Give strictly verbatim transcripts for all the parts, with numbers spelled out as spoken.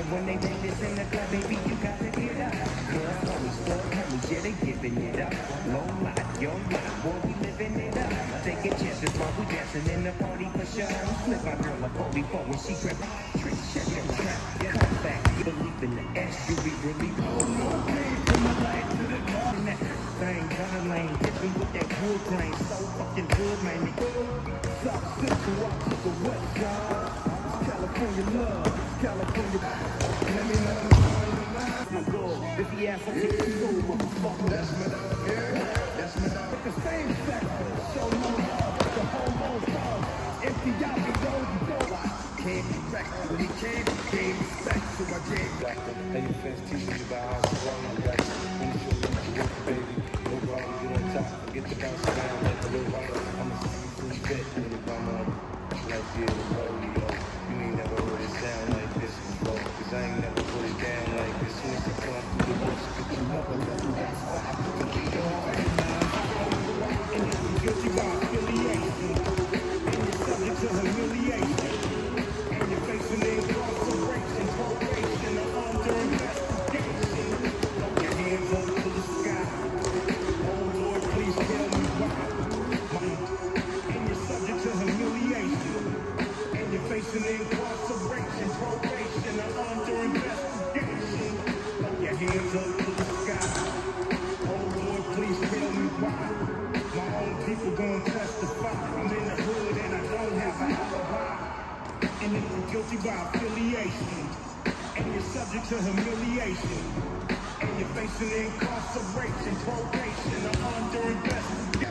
when they take this in the club, baby, you got to get up. Club homies, club homies, yeah, they giving it up. Low life, your life, boy, we living it up. Taking chances while we dancing in the party for sure. Slip my girl a phone before when she grab trick, check your trap. Come back, believe in the S, you be really cool. From the light to the car, and that thing, gun lane, dipping with that wood grain, so fucking good, man. South Central, walk to the west side. California love, California. Let me know my goal. If he asks, I'll get you over, motherfucker. That's my dog, yeah. That's my dog. It's the same factor. Show no love. The homo's love. Empty out the road, you go. Can't be wrecked. When he came, he came back to my jam. Got the any fence teaching about how to run. I got you. When you show me what you work, baby. No problem, get on top. Forget the bounce around like a little rider. I'm a see-through bit. Little mama. Like you, rodeo. You ain't never heard it sound like this before. Cause I ain't never put it down like this. Soon as I come through the woods, but you never let me. That's why I put the beat on. And if you're guilty by affiliation, and you're subject to humiliation, and you're facing incarceration, probation, or under investigation, throw your hands up to the sky. Oh Lord, please tell me why. And you're subject to humiliation, and you're facing incarceration, probation, or under investigation, throw your hands up to the sky. Oh Lord, please tell me why. My own people gon' testify. I'm in the hood and I don't have an alibi. And if you're guilty by affiliation, and you're subject to humiliation, and you're facing incarceration, probation, or under investigation.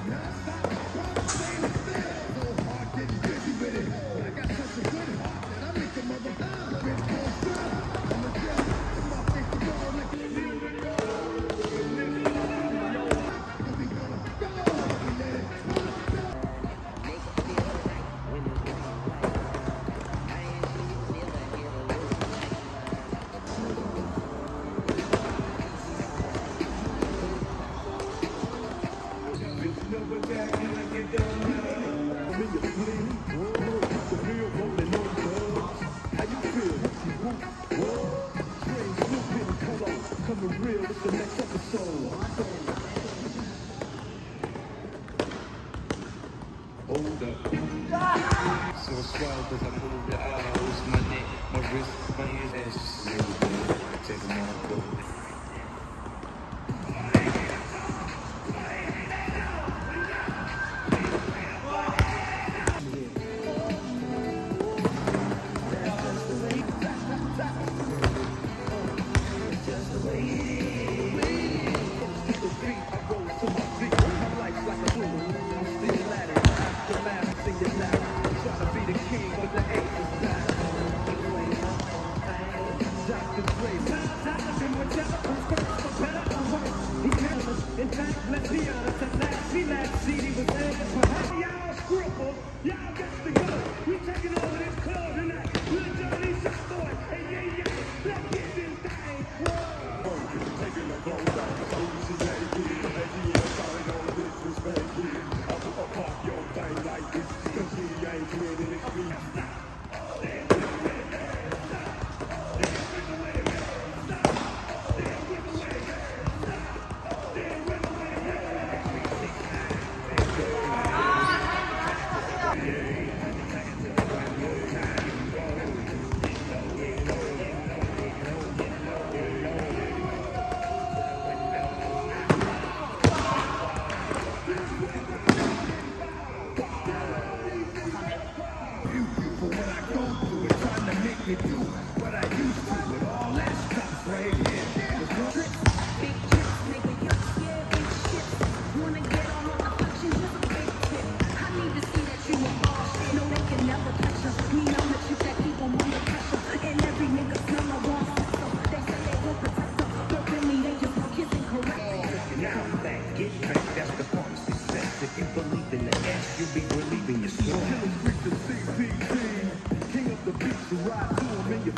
Coming real with the next episode. Hold up. So swell cause I pulled the eyes, my neck, my wrist, my ears, and just a little bit. Take them all, go. In fact, let's be honest, at last we last seen he was there. For y'all scruples, y'all got to go. We taking over this club tonight. Little Johnny Boy, hey, yeah, yeah, let's get this thing. Whoa. Taking the clothes off, so you see that it is. And you ain't starting on disrespect. I will pop your thing like this, cause we ain't creating it, me. You do what I used to with all that stuff right here. There's no trick. Big trips, nigga, you scared big shit. Wanna get on all the function, just a big tip. I need to see that you a boss. No, they can never touch us. Me know that you that keep them under pressure. And every nigga smell my raw system. They say they will protect them, but really they just kissing correct. Now back, get back, that's the part of success. If you believe in the S, you'll be relieving your soul. Killers reach the C P T. King of the beach, you ride to him in your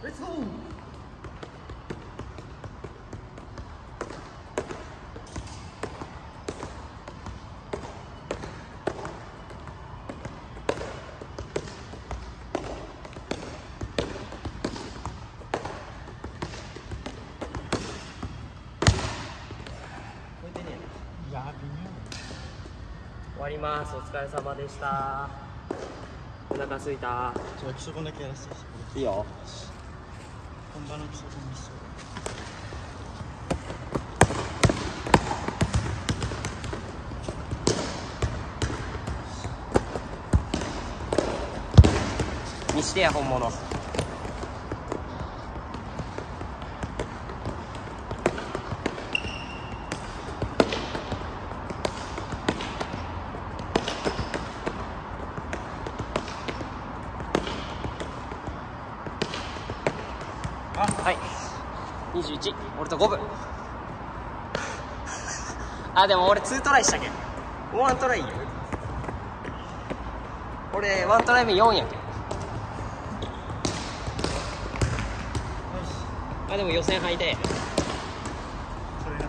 レッツゴー。 いや微妙。 終わります。お疲れ様でした。お腹すいた。 じゃあ基礎コンだけやらせてほしい。 いいよ。 本場の基礎コンにしよ見してや本物。はい、にじゅういち、俺と五分。あ、でも俺ツートライしたけん。ワントライよ。俺ワントライ目よんやけん。あ、でも予選敗で。 それな。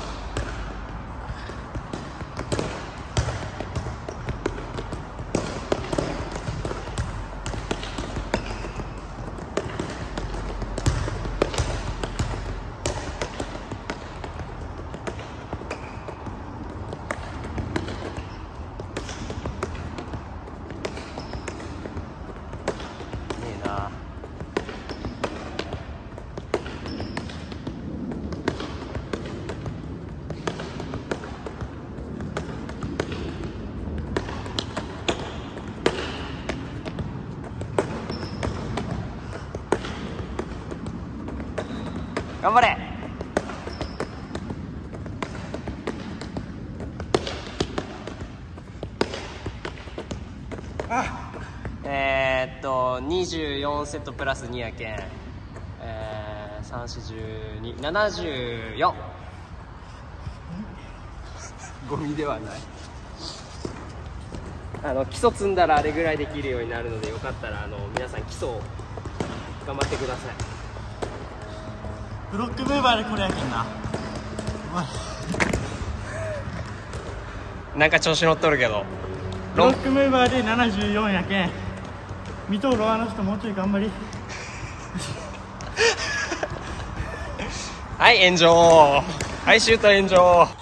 いいな。頑張れ。 あ、 えー、っとにじゅうよんセットプラスにやけん、えー、さん、よん、じゅうに、ななじゅうよん。ゴミではない。あの基礎積んだらあれぐらいできるようになるので、よかったらあの皆さん基礎を頑張ってください。 ブロックムーバーでこれやけんな。 なんか調子乗っとるけど。 ブロックムーバーでななじゅうよんやけん。見とるあの人もうちょい頑張り。 はい、炎上。はい、シュート炎上。